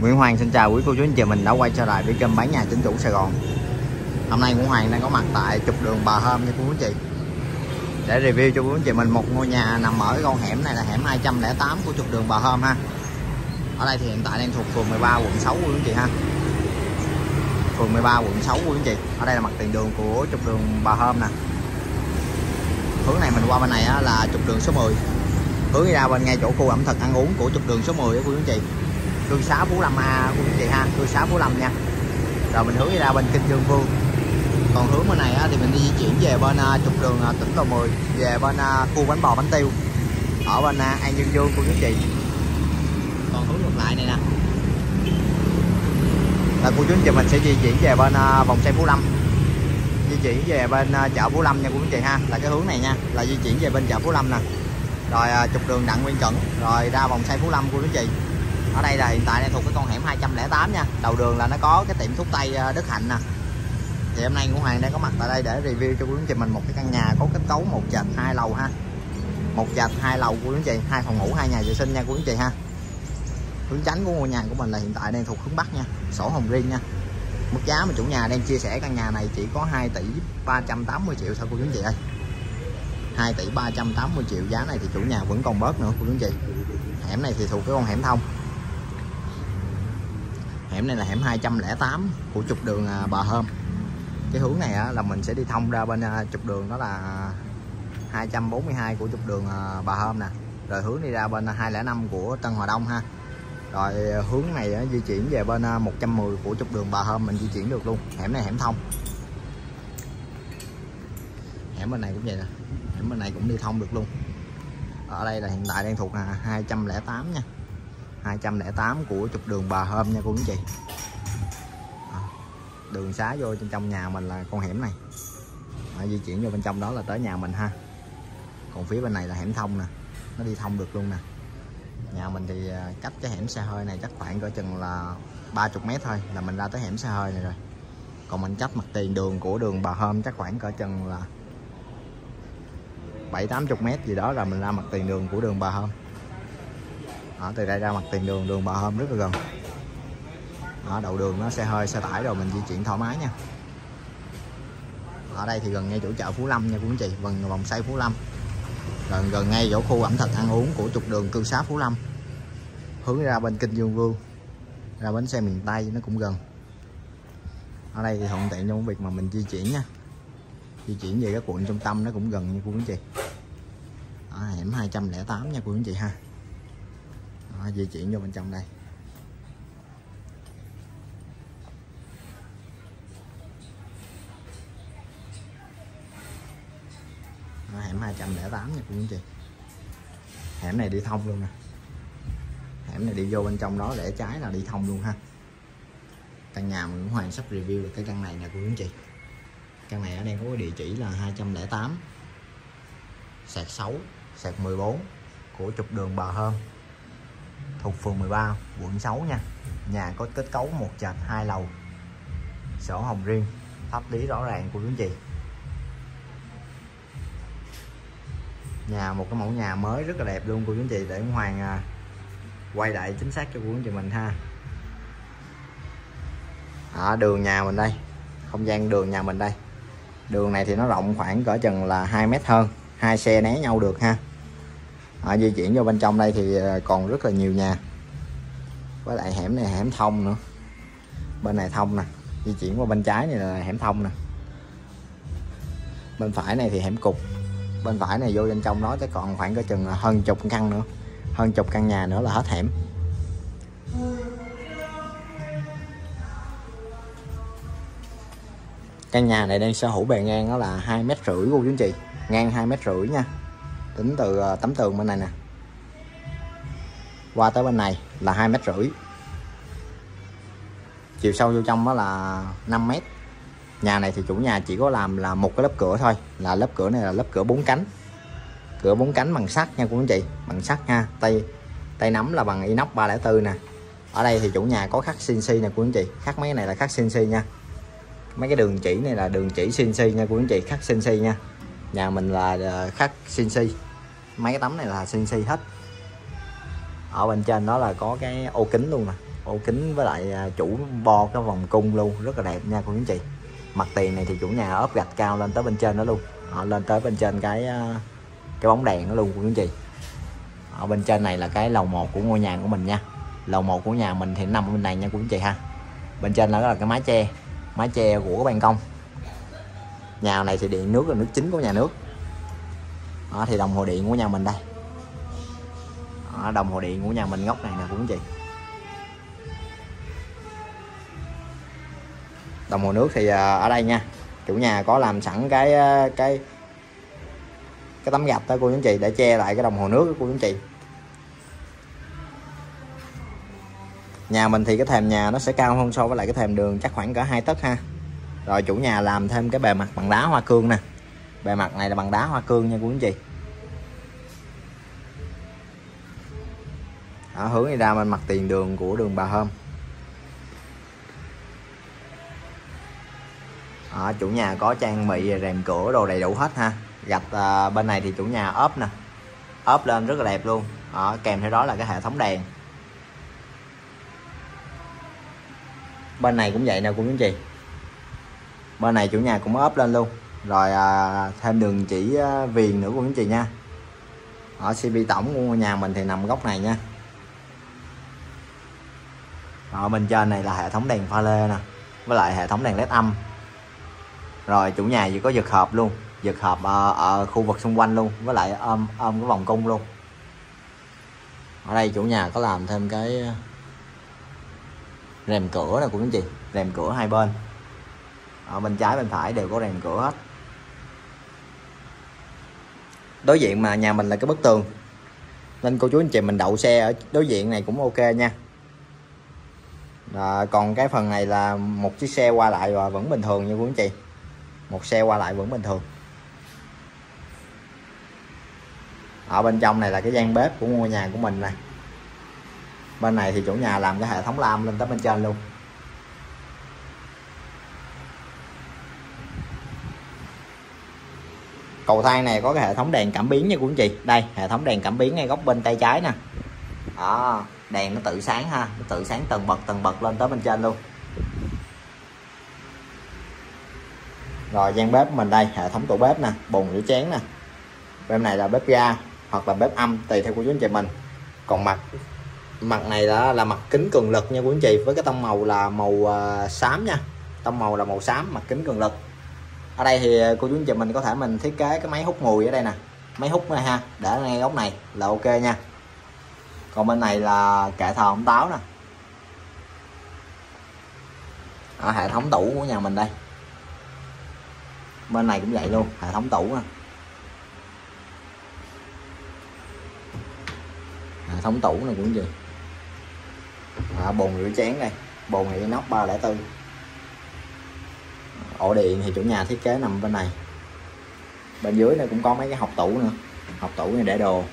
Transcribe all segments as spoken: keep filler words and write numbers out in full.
Nguyễn Hoàng xin chào quý cô chú anh chị mình đã quay trở lại với kênh bán nhà chính chủ Sài Gòn. Hôm nay Nguyễn Hoàng đang có mặt tại trục đường Bà Hôm nha quý anh chị, để review cho quý anh chị mình một ngôi nhà nằm ở con hẻm này là hẻm hai trăm lẻ tám của trục đường Bà Hôm ha. Ở đây thì hiện tại đang thuộc phường mười ba quận sáu quý anh chị ha. Phường mười ba quận sáu quý anh chị. Ở đây là mặt tiền đường của trục đường Bà Hôm nè. Hướng này mình qua bên này là trục đường số mười. Hướng đi ra bên ngay chỗ khu ẩm thực ăn uống của trục đường số mười đó quý anh chị. Cư xá Phú Lâm A quý anh chị ha, cư xá Phú Lâm nha. Rồi mình hướng đi ra bên Kinh Dương Vương. Còn hướng bên này thì mình đi di chuyển về bên trục đường tỉnh Lộ mười, về bên khu bánh bò bánh tiêu ở bên An Dương Dương của quý anh chị. Còn hướng ngược lại này nè là cô chú anh chị mình sẽ di chuyển về bên vòng xoay Phú Lâm, di chuyển về bên chợ Phú Lâm nha quý anh chị ha. Là cái hướng này nha, là di chuyển về bên chợ Phú Lâm nè. Rồi trục đường Đặng Nguyên Cẩn rồi ra vòng xoay Phú Lâm của quý anh chị. Ở đây là hiện tại đang thuộc cái con hẻm hai trăm lẻ tám nha. Đầu đường là nó có cái tiệm thuốc tây Đức Hạnh nè. Thì hôm nay Nguyễn Hoàng đang có mặt tại đây để review cho quý anh chị mình một cái căn nhà có kết cấu một trệt hai lầu ha. Một trệt hai lầu của quý anh chị, hai phòng ngủ, hai nhà vệ sinh nha quý anh chị ha. Hướng chánh của ngôi nhà của mình là hiện tại đang thuộc hướng Bắc nha, sổ hồng riêng nha. Mức giá mà chủ nhà đang chia sẻ căn nhà này chỉ có hai tỷ ba trăm tám mươi triệu thôi cô chú anh chị ơi. hai tỷ ba trăm tám mươi triệu, giá này thì chủ nhà vẫn còn bớt nữa cô chú anh chị. Hẻm này thì thuộc cái con hẻm thông. Hẻm này là hẻm hai trăm lẻ tám của trục đường Bà Hôm. Cái hướng này á, là mình sẽ đi thông ra bên trục đường đó là hai trăm bốn mươi hai của trục đường Bà Hôm nè. Rồi hướng đi ra bên hai không năm của Tân Hòa Đông ha. Rồi hướng này á, di chuyển về bên một trăm mười của trục đường Bà Hôm mình di chuyển được luôn. Hẻm này hẻm thông. Hẻm bên này cũng vậy nè. Hẻm bên này cũng đi thông được luôn. Ở đây là hiện tại đang thuộc hai trăm lẻ tám nha. hai trăm lẻ tám của trục đường Bà Hôm nha cô chú chị. Đường xá vô trên trong nhà mình là con hẻm này. Đó, di chuyển vô bên trong đó là tới nhà mình ha. Còn phía bên này là hẻm thông nè, nó đi thông được luôn nè. Nhà mình thì cách cái hẻm xe hơi này chắc khoảng cỡ chừng là ba mươi mét thôi là mình ra tới hẻm xe hơi này rồi. Còn mình cách mặt tiền đường của đường Bà Hôm chắc khoảng cỡ chừng là bảy tám mươi mét gì đó là mình ra mặt tiền đường của đường Bà Hôm. Ở từ đây ra mặt tiền đường đường Bà Hôm rất là gần. Ở đầu đường nó xe hơi xe tải rồi mình di chuyển thoải mái nha. Ở đây thì gần ngay chỗ chợ Phú Lâm nha quý anh chị, gần vòng xoay Phú Lâm. Gần gần ngay chỗ khu ẩm thực ăn uống của trục đường cư xá Phú Lâm. Hướng ra bên Kinh Dương Vương, ra bến xe miền Tây nó cũng gần. Ở đây thì thuận tiện trong việc mà mình di chuyển nha. Di chuyển về các quận trung tâm nó cũng gần nha quý anh chị. Ở hẻm hai trăm lẻ tám nha quý anh chị ha. Đó, di chuyển vô bên trong đây. Đó, hẻm hai trăm lẻ tám nha quý anh chị. Hẻm này đi thông luôn nè. Hẻm này đi vô bên trong đó để trái là đi thông luôn ha. Căn nhà mình Nguyễn Hoàng sắp review được cái căn này nè quý anh chị. Căn này ở đây có cái địa chỉ là hai trăm lẻ tám sạc sáu sạc mười bốn của trục đường Bà Hôm, thuộc phường mười ba quận sáu nha. Nhà có kết cấu một trệt hai lầu, sổ hồng riêng, pháp lý rõ ràng của quý anh chị. Nhà một cái mẫu nhà mới rất là đẹp luôn của quý anh chị, để Hoàng à, quay lại chính xác cho quý anh chị mình ha. Ở đường nhà mình đây, không gian đường nhà mình đây. Đường này thì nó rộng khoảng cỡ chừng là hai mét hơn, hai xe né nhau được ha. Ở di chuyển vô bên trong đây thì còn rất là nhiều nhà. Với lại hẻm này hẻm thông nữa. Bên này thông nè, di chuyển qua bên trái này là hẻm thông nè. Bên phải này thì hẻm cục. Bên phải này vô bên trong đó chắc còn khoảng cỡ chừng hơn chục căn nữa. Hơn chục căn nhà nữa là hết hẻm. Căn nhà này đang sở hữu bề ngang đó là hai mét rưỡi cô chú anh chị. Ngang hai mét rưỡi nha. Tính từ tấm tường bên này nè qua tới bên này là hai mét rưỡi. Chiều sâu vô trong đó là năm mét. Nhà này thì chủ nhà chỉ có làm là một cái lớp cửa thôi, là lớp cửa này là lớp cửa bốn cánh. Cửa bốn cánh bằng sắt nha cô anh chị, bằng sắt ha. Tay tay nắm là bằng inox ba không bốn nè. Ở đây thì chủ nhà có khắc xê en xê nè cô anh chị. Khắc mấy cái này là khắc xê en xê nha. Mấy cái đường chỉ này là đường chỉ xê en xê nha cô anh chị, khắc xê en xê nha. Nhà mình là khắc xê en xê. Mấy cái tấm này là xê en xê hết. Ở bên trên đó là có cái ô kính luôn nè, ô kính với lại chủ bo cái vòng cung luôn, rất là đẹp nha cô chú anh chị. Mặt tiền này thì chủ nhà ốp gạch cao lên tới bên trên đó luôn, họ lên tới bên trên cái cái bóng đèn đó luôn cô chú anh chị. Ở bên trên này là cái lầu một của ngôi nhà của mình nha. Lầu một của nhà mình thì nằm ở bên này nha cô chú anh chị ha. Bên trên đó là cái mái che, mái che của cái ban công. Nhà này thì điện nước là nước chính của nhà nước. Đó, thì đồng hồ điện của nhà mình đây. Đó, đồng hồ điện của nhà mình góc này nè cô chú anh chị. Đồng hồ nước thì ở đây nha, chủ nhà có làm sẵn cái cái cái tấm gạch đó cô chú anh chị, để che lại cái đồng hồ nước đó cô chú anh chị. Nhà mình thì cái thềm nhà nó sẽ cao hơn so với lại cái thềm đường chắc khoảng cỡ hai tấc ha. Rồi chủ nhà làm thêm cái bề mặt bằng đá hoa cương nè. Bề mặt này là bằng đá hoa cương nha cô chú anh chị. Đó, hướng đi ra bên mặt tiền đường của đường Bà Hôm. Đó, chủ nhà có trang bị rèm cửa đồ đầy đủ hết ha. Gạch à, bên này thì chủ nhà ốp nè, ốp lên rất là đẹp luôn. Đó, kèm theo đó là cái hệ thống đèn. Bên này cũng vậy nè cô chú anh chị. Bên này chủ nhà cũng ốp lên luôn. Rồi à, thêm đường chỉ à, viền nữa cô chú anh chị nha. Ở xê pê tổng của ngôi nhà mình thì nằm góc này nha. Ở bên trên này là hệ thống đèn pha lê nè, với lại hệ thống đèn led âm. Rồi chủ nhà chỉ có giật hộp luôn, giật hộp ở, ở khu vực xung quanh luôn, với lại ôm ôm cái vòng cung luôn. Ở đây chủ nhà có làm thêm cái rèm cửa nè cô chú anh chị, rèm cửa hai bên. Ở bên trái bên phải đều có rèm cửa hết. Đối diện mà nhà mình là cái bức tường, nên cô chú anh chị mình đậu xe ở đối diện này cũng ok nha. À, còn cái phần này là một chiếc xe qua lại và vẫn bình thường nha cô chú anh chị. Một xe qua lại vẫn bình thường. Ở bên trong này là cái gian bếp của ngôi nhà của mình này. Bên này thì chủ nhà làm cái hệ thống lam lên tới bên trên luôn. Cầu thang này có cái hệ thống đèn cảm biến nha cô chú anh chị. Đây, hệ thống đèn cảm biến ngay góc bên tay trái nè. Đó, đèn nó tự sáng ha, nó tự sáng từng bật từng bật lên tới bên trên luôn. Rồi gian bếp của mình đây, hệ thống tủ bếp nè, bồn rửa chén nè. Bên này là bếp ga hoặc là bếp âm tùy theo cô chú anh chị mình. Còn mặt mặt này là là mặt kính cường lực nha cô chú anh chị, với cái tông màu là màu uh, xám nha. Tông màu là màu xám, mặt kính cường lực. Ở đây thì cô chú anh chị mình có thể mình thiết kế cái máy hút mùi ở đây nè, máy hút này ha, để ngay góc này là ok nha. Còn bên này là kệ thờ ông táo nè. Ở hệ thống tủ của nhà mình đây. Bên này cũng vậy luôn, hệ thống tủ nè. Hệ thống tủ này cũng gì. À, bồn rửa chén đây, bồn này inox ba không bốn. Ổ điện thì chủ nhà thiết kế nằm bên này. Bên dưới này cũng có mấy cái hộc tủ nữa. Hộc tủ này để đồ.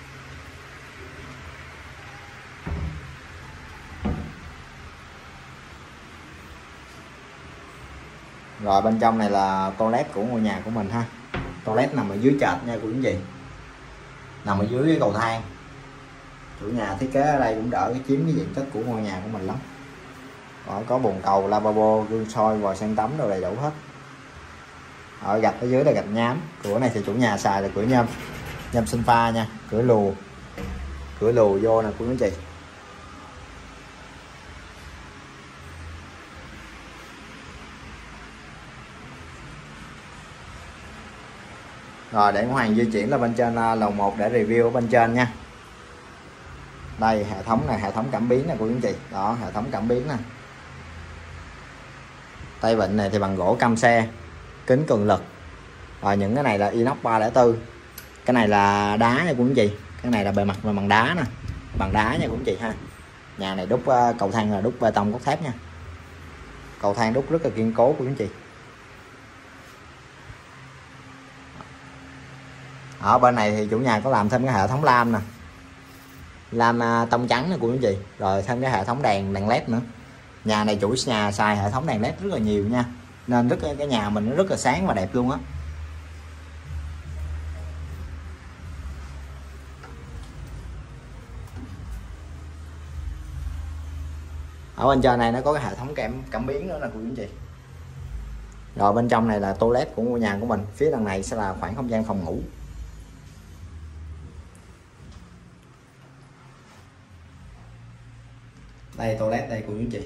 Rồi bên trong này là toilet của ngôi nhà của mình ha. Toilet nằm ở dưới trệt nha cô chú anh chị. Nằm ở dưới cái cầu thang. Chủ nhà thiết kế ở đây cũng đỡ cái chiếm cái diện tích của ngôi nhà của mình lắm. Đó, có bồn cầu, lavabo, gương soi, vòi sen tắm đồ đầy đủ hết. Ở gạch ở dưới là gạch nhám. Cửa này thì chủ nhà xài là cửa nhôm, nhôm sinh pha nha, cửa lùa. Cửa lùa vô nè cô chú anh chị. Rồi để Hoàng di chuyển là bên trên lầu một để review ở bên trên nha. Đây hệ thống này, hệ thống cảm biến nè cô chú anh chị. Đó, hệ thống cảm biến nè. Tay vịn này thì bằng gỗ cam xe, kính cường lực. Rồi những cái này là inox ba không bốn. Cái này là đá nha cô chú anh chị. Cái này là bề mặt là bằng đá nè, bằng đá nha cô chú anh chị ha. Nhà này đúc cầu thang là đúc bê tông cốt thép nha. Cầu thang đúc rất là kiên cố cô chú anh chị. Ở bên này thì chủ nhà có làm thêm cái hệ thống lam nè, lam tông trắng nè cô chú anh chị. Rồi thêm cái hệ thống đèn đèn led nữa. Nhà này chủ nhà xài hệ thống đèn led rất là nhiều nha, nên rất cái nhà mình nó rất là sáng và đẹp luôn á. Ở bên trên này nó có cái hệ thống cảm cảm biến nữa nè cô chú anh chị. Rồi bên trong này là toilet của ngôi nhà của mình, phía đằng này sẽ là khoảng không gian phòng ngủ. Đây toilet đây cô chú anh chị.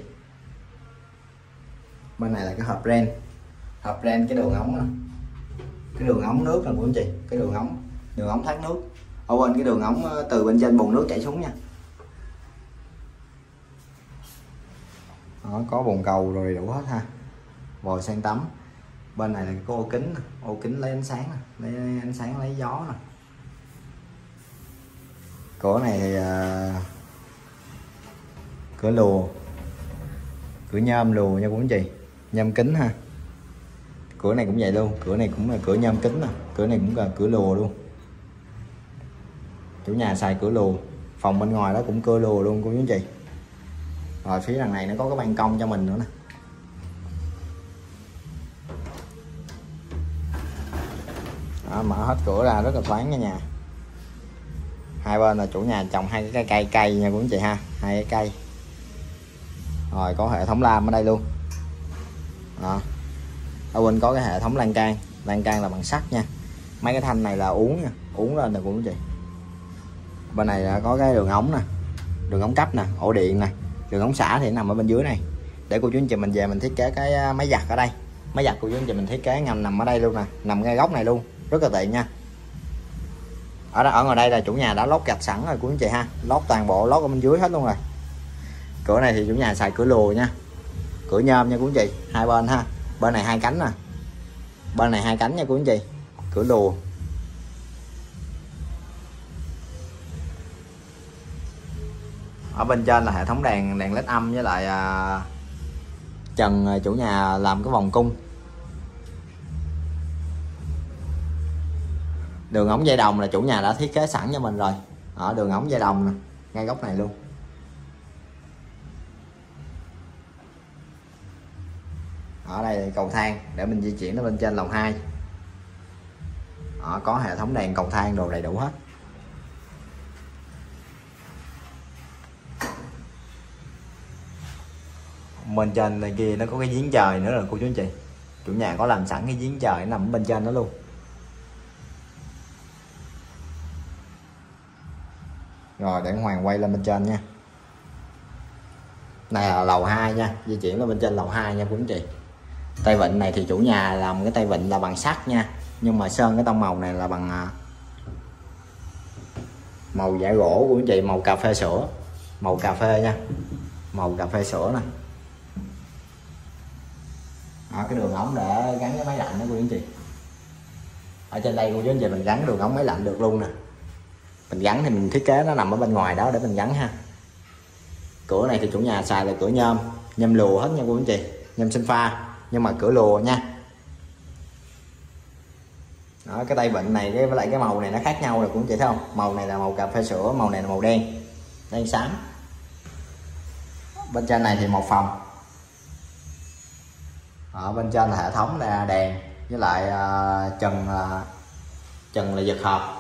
Bên này là cái hộp ren, hộp ren cái đường ống nè, cái đường ống nước nè cô chú anh chị, cái đường ống đường ống thoát nước. Ở bên cái đường ống từ bên trên bồn nước chảy xuống nha. Đó, có bồn cầu rồi đủ hết ha. Vòi sen tắm. Bên này là có ô kính, ô kính lấy ánh sáng nè, lấy ánh sáng lấy gió nè. Cửa này thì uh, cửa lùa, cửa nhôm lùa nha cô anh chị, nhôm kính ha. Cửa này cũng vậy luôn, cửa này cũng là cửa nhôm kính nè, cửa này cũng là cửa lùa luôn. Chủ nhà xài cửa lùa, phòng bên ngoài đó cũng cửa lùa luôn cô chú anh chị. Rồi phía đằng này nó có cái ban công cho mình nữa nè. Đó, mở hết cửa ra rất là thoáng nha nhà. Hai bên là chủ nhà trồng hai cái cây cây nha cô anh chị ha, hai cái cây. Rồi có hệ thống lam ở đây luôn. Đó. Ở bên có cái hệ thống lan can, lan can là bằng sắt nha. Mấy cái thanh này là uống nha, uống lên nè cô anh chị. Bên này là có cái đường ống nè, đường ống cấp nè, ổ điện nè, đường ống xả thì nằm ở bên dưới này. Để cô chú anh chị mình về mình thiết kế cái máy giặt ở đây. Máy giặt cô chú anh chị mình thiết kế ngầm nằm ở đây luôn nè, nằm ngay góc này luôn, rất là tiện nha. Ở đó, ở ngoài đây là chủ nhà đã lót gạch sẵn rồi cô anh chị ha, lót toàn bộ, lót ở bên dưới hết luôn rồi. Cửa này thì chủ nhà xài cửa lùa nha, cửa nhôm nha cô anh chị, hai bên ha. Bên này hai cánh nè, bên này hai cánh nha cô anh chị, cửa lùa. Ở bên trên là hệ thống đèn đèn led âm với lại à, trần chủ nhà làm cái vòng cung. Đường ống dây đồng là chủ nhà đã thiết kế sẵn cho mình rồi. Ở đường ống dây đồng nè, ngay góc này luôn. Ở đây là cầu thang để mình di chuyển đến bên trên lầu hai. Đó, có hệ thống đèn cầu thang đồ đầy đủ hết. Bên trên này kia nó có cái giếng trời nữa rồi cô chú anh chị. Chủ nhà có làm sẵn cái giếng trời nằm bên trên đó luôn. Rồi để Hoàng quay lên bên trên nha. Này là lầu hai nha, di chuyển lên bên trên lầu hai nha cô anh chị. Tay vịn này thì chủ nhà làm cái tay vịn là bằng sắt nha, nhưng mà sơn cái tông màu này là bằng màu vải gỗ của anh chị, màu cà phê sữa, màu cà phê nha, màu cà phê sữa nè. Đó, cái đường ống để gắn cái máy lạnh đó cô anh chị. Ở trên đây cô chú anh chị mình gắn đường ống máy lạnh được luôn nè. Mình gắn thì mình thiết kế nó nằm ở bên ngoài đó để mình gắn ha. Cửa này thì chủ nhà xài là cửa nhôm, nhôm lùa hết nha cô anh chị, nhôm sinh pha nhưng mà cửa lùa nha. Đó, cái tay vịn này với lại cái màu này nó khác nhau rồi cô anh chị thấy không? Màu này là màu cà phê sữa, màu này là màu đen, đen xám. Bên trên này thì một phòng. Ở bên trên là hệ thống là đèn với lại uh, trần uh, trần là giật hộp.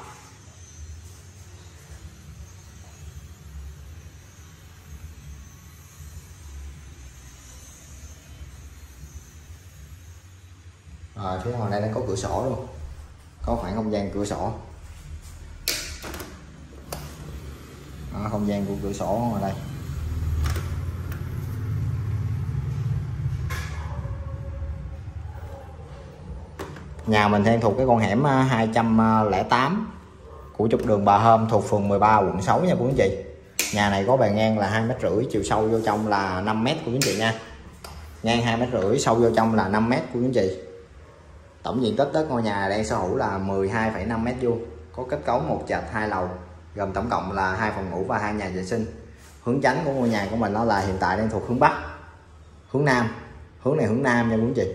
Rồi phía ngoài đây nó có cửa sổ luôn, có khoảng không gian cửa sổ. Đó, không gian của cửa sổ ngoài đây. Nhà mình đang thuộc cái con hẻm hai trăm lẻ tám của trục đường Bà Hôm, thuộc phường mười ba quận sáu nha quý anh chị. Nhà này có bề ngang là hai mét rưỡi, chiều sâu vô trong là năm mét của quý anh chị nha. Ngang hai mét rưỡi, sâu vô trong là năm mét của quý anh chị. Tổng diện tích đất ngôi nhà đang sở hữu là mười hai phẩy năm mét vuông, có kết cấu một trệt hai lầu, gồm tổng cộng là hai phòng ngủ và hai nhà vệ sinh. Hướng chánh của ngôi nhà của mình nó là hiện tại đang thuộc hướng Bắc, hướng Nam, hướng này hướng Nam nha quý anh chị.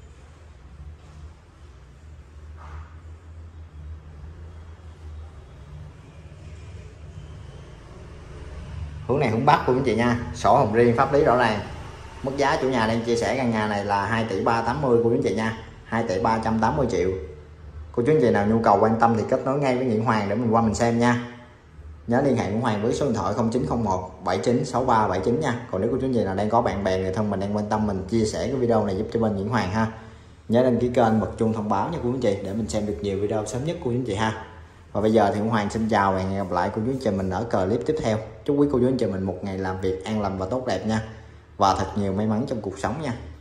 Hướng này hướng Bắc của anh chị nha. Sổ hồng riêng, pháp lý rõ ràng. Mức giá chủ nhà đang chia sẻ căn nhà này là hai tỷ ba trăm tám mươi của anh chị nha, hai tỷ ba trăm tám mươi triệu. Cô chú anh chị nào nhu cầu quan tâm thì kết nối ngay với Nguyễn Hoàng để mình qua mình xem nha. nhớ liên hệ của Hoàng với số điện thoại không chín không một bảy chín sáu ba bảy chín nha. Còn nếu cô chú anh chị nào đang có bạn bè người thân mình đang quan tâm, mình chia sẻ cái video này giúp cho bên Nguyễn Hoàng ha. Nhớ đăng ký kênh, bật chuông thông báo nha cô chú anh chị để mình xem được nhiều video sớm nhất cô chú anh chị ha. Và bây giờ thì Nguyễn Hoàng xin chào và hẹn gặp lại cô chú anh chị mình ở clip tiếp theo. Chúc quý cô chú anh chị mình một ngày làm việc an lành và tốt đẹp nha, và thật nhiều may mắn trong cuộc sống nha.